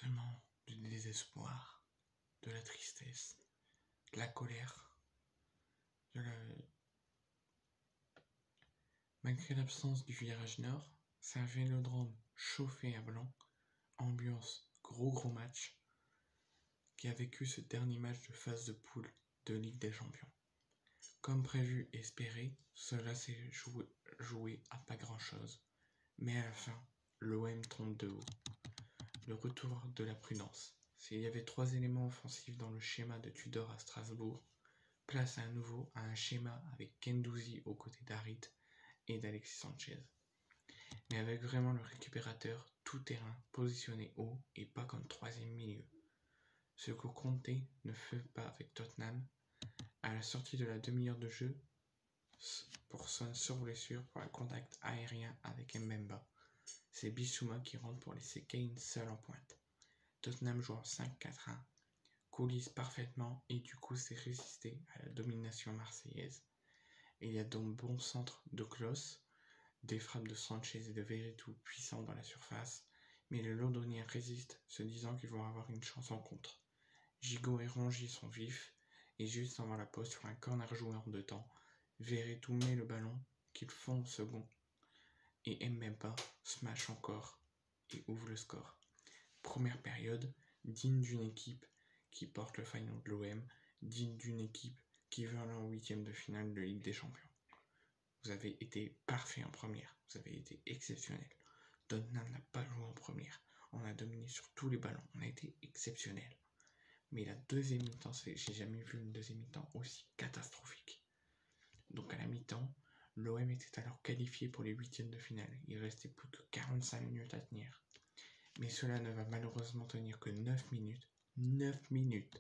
seulement du désespoir, de la tristesse, de la colère, Malgré l'absence du virage nord, c'est un vélodrome chauffé à blanc, ambiance gros match, qui a vécu ce dernier match de phase de poule de Ligue des Champions. Comme prévu et espéré, cela s'est joué à pas grand chose, mais à la fin, l'OM tombe de haut. Le retour de la prudence. S'il y avait 3 éléments offensifs dans le schéma de Tudor à Strasbourg, place à nouveau à un schéma avec Guendouzi aux côtés d'Harit et d'Alexis Sanchez. Mais avec vraiment le récupérateur tout terrain positionné haut et pas comme 3e milieu. Ce que Conte ne fait pas avec Tottenham. À la sortie de la demi-heure de jeu, pour Son sur blessure pour un contact aérien avec Mbemba. C'est Bissouma qui rentre pour laisser Kane seul en pointe. Tottenham joue en 5-4-1, coulisse parfaitement et du coup s'est résisté à la domination marseillaise. Et il y a donc bon centre de Klose, des frappes de Sanchez et de Veretout puissants dans la surface, mais les Londoniens résistent, se disant qu'ils vont avoir une chance en contre. Gigot et Rongier sont vifs, et juste avant la pause sur un corner joué en 2 temps, Veretout met le ballon qu'ils font au second, et Mbemba smash encore et ouvre le score. Première période, digne d'une équipe qui porte le faillon de l'OM, digne d'une équipe qui veut aller en 8e de finale de Ligue des Champions. Vous avez été parfait en première, vous avez été exceptionnel. Tottenham n'a pas joué en première, on a dominé sur tous les ballons, on a été exceptionnel. Mais la deuxième mi-temps, j'ai jamais vu une deuxième mi-temps aussi catastrophique. Donc à la mi-temps, l'OM était alors qualifié pour les 8e de finale. Il restait plus que 45 minutes à tenir. Mais cela ne va malheureusement tenir que 9 minutes. 9 minutes.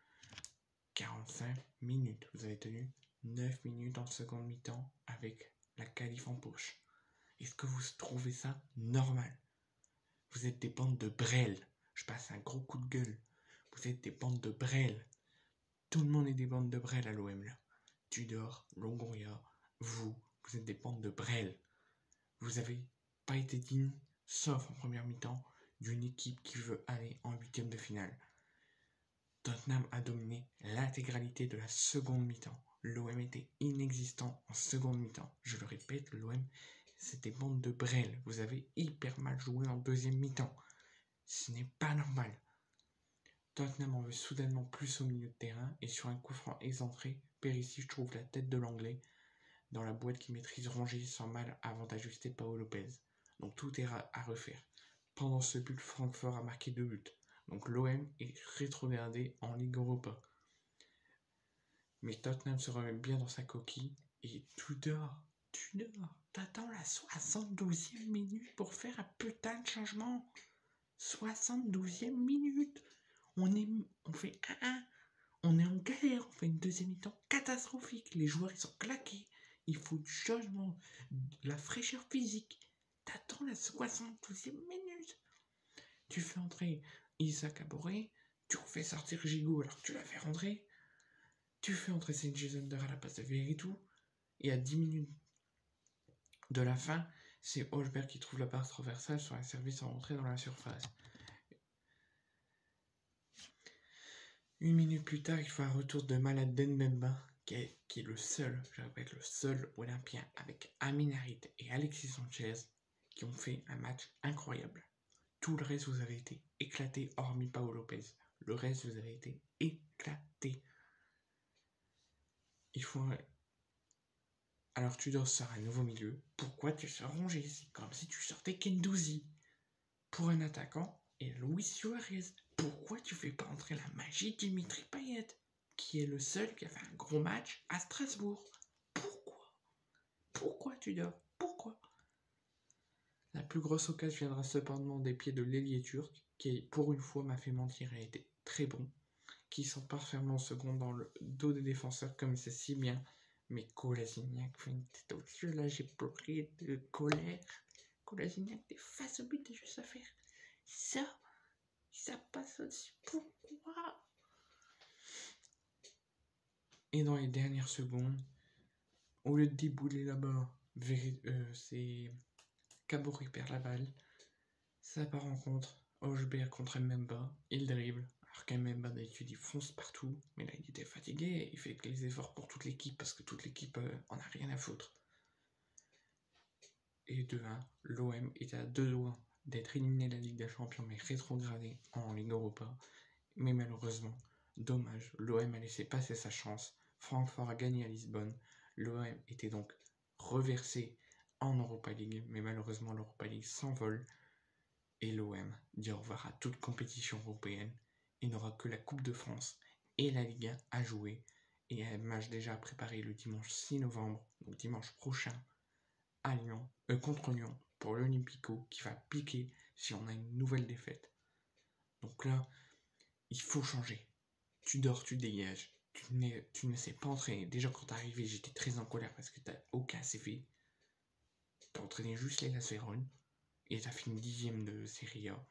45 minutes. Vous avez tenu 9 minutes en seconde mi-temps avec la qualif en poche. Est-ce que vous trouvez ça normal? Vous êtes des bandes de brêles. Je passe un gros coup de gueule. Vous êtes des bandes de brêles. Tout le monde est des bandes de brêles à l'OM là. Tudor, Longoria, vous êtes des bandes de brêles. Vous n'avez pas été digne, sauf en première mi-temps, d'une équipe qui veut aller en 8e de finale. Tottenham a dominé l'intégralité de la seconde mi-temps. L'OM était inexistant en seconde mi-temps. Je le répète, l'OM, c'est des bandes de brêles. Vous avez hyper mal joué en deuxième mi-temps. Ce n'est pas normal. Tottenham en veut soudainement plus au milieu de terrain et sur un coup franc excentré, Perisic trouve la tête de l'anglais dans la boîte qui maîtrise Rongier sans mal avant d'ajuster Paolo Lopez. Donc tout est à refaire. Pendant ce but, Francfort a marqué 2 buts. Donc l'OM est rétrogradé en Ligue Europa. Mais Tottenham se remet bien dans sa coquille et Tudor, t'attends la 72e minute pour faire un putain de changement. 72e minute. On fait 1-1. On est en galère, on fait une deuxième mi-temps catastrophique. Les joueurs ils sont claqués. Il faut du changement, de la fraîcheur physique. T'attends la 72e minute. Tu fais entrer Isaac Aboré, tu refais sortir Gigot alors que tu l'as fait rentrer. Tu fais entrer Jason Under à la place de Veretout. Et à 10 minutes de la fin, c'est Holberg qui trouve la passe transversale sur un service en rentrée dans la surface. 1 minute plus tard, il faut un retour de malade d'Mbemba, qui est le seul, je répète, le seul Olympien avec Amin Harit et Alexis Sanchez qui ont fait un match incroyable. Tout le reste, vous avez été éclaté, hormis Paolo Lopez. Le reste, vous avez été éclaté. Il faut... Alors Tudor sort un nouveau milieu. Pourquoi tu sors Rongier? C'est comme si tu sortais Guendouzi pour un attaquant et Luis Suarez. Pourquoi tu fais pas entrer la magie de Dimitri Payet, qui est le seul qui a fait un gros match à Strasbourg? Pourquoi Tudor? Pourquoi? La plus grosse occasion viendra cependant des pieds de l'ailier turc, qui pour une fois m'a fait mentir et a été très bon, qui sont parfaitement second dans le dos des défenseurs comme c'est si bien. Mais Kolasinac fait une tête au-dessus, là j'ai pleuré de colère. Kolasinac des face au but de juste à faire. Ça passe au-dessus. Pourquoi? Et dans les dernières secondes, au lieu de débouler là-bas, c'est Caboret perd la balle. Ça part en contre. Hochberg contre Mbemba, il dribble, alors qu'Mbemba d'habitude il fonce partout, mais là il était fatigué, il fait que les efforts pour toute l'équipe parce que toute l'équipe en a rien à foutre. Et 2-1, l'OM est à 2 doigts d'être éliminé de la Ligue des Champions mais rétrogradé en Ligue Europa. Mais malheureusement, dommage, l'OM a laissé passer sa chance. Francfort a gagné à Lisbonne. L'OM était donc reversé en Europa League, mais malheureusement l'Europa League s'envole et l'OM dit au revoir à toute compétition européenne. Il n'aura que la Coupe de France et la Ligue 1 à jouer et un match déjà préparé le dimanche 6 novembre, donc dimanche prochain, à Lyon, contre Lyon, pour l'Olympico qui va piquer si on a une nouvelle défaite. Donc là, il faut changer. Tu dors, tu dégages. Tu ne sais pas entraîner. Déjà, quand t'es arrivé, j'étais très en colère parce que t'as aucun CV. T'as entraîné juste les Lasvéron et t'as fini 10ème de Serie A.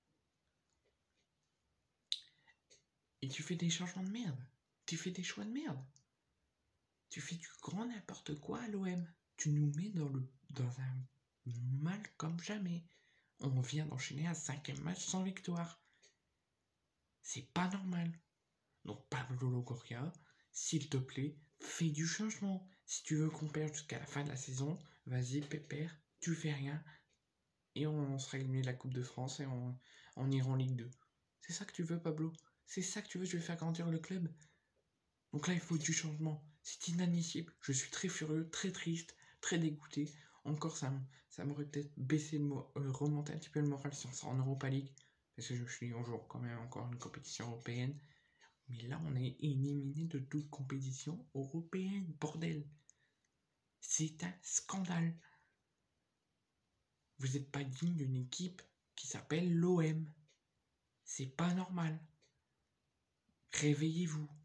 Et tu fais des changements de merde. Tu fais des choix de merde. Tu fais du grand n'importe quoi à l'OM. Tu nous mets dans un mal comme jamais. On vient d'enchaîner un 5ème match sans victoire. C'est pas normal. Donc Pablo Longoria, s'il te plaît, fais du changement. Si tu veux qu'on perde jusqu'à la fin de la saison, vas-y pépère, tu fais rien. Et on sera éliminé de la Coupe de France et on ira en Ligue 2. C'est ça que tu veux, Pablo? C'est ça que tu veux? Je vais faire grandir le club? Donc là, il faut du changement. C'est inadmissible. Je suis très furieux, très triste, très dégoûté. Encore, ça m'aurait peut-être remonté un petit peu le moral si on sera en Europa League. Parce que je suis toujours quand même encore une compétition européenne. Mais là, on est éliminé de toute compétition européenne, bordel. C'est un scandale. Vous n'êtes pas digne d'une équipe qui s'appelle l'OM. C'est pas normal. Réveillez-vous.